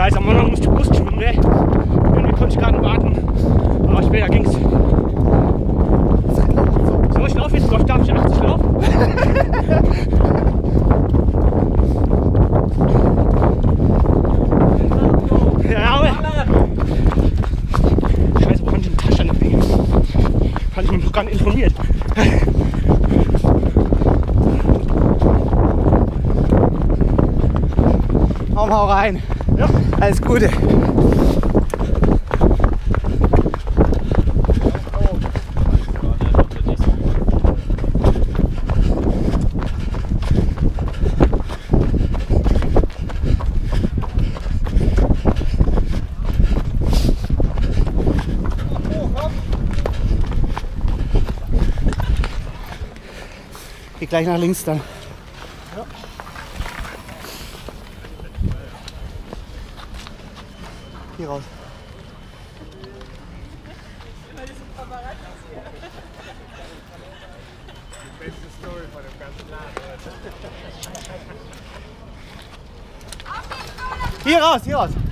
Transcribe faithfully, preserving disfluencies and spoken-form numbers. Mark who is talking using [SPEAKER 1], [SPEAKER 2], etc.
[SPEAKER 1] Scheiße, am Morgen musste ich Brust schwimmen, ne? Irgendwie konnte ich gar nicht warten. Aber später ging's. So, ich laufe jetzt, glaube ich, darf ich achtzig laufen? Ja, aber. Scheiße, wo kann ich den Tasche nicht nehmen? Kann ich mich noch gar nicht informiert.
[SPEAKER 2] Hau mal rein.
[SPEAKER 1] Ja.
[SPEAKER 2] Alles Gute. Geh gleich nach links dann.
[SPEAKER 1] Ja.
[SPEAKER 2] Hier raus.
[SPEAKER 3] Die beste Story von dem ganzen Laden.
[SPEAKER 2] Hier raus, hier raus.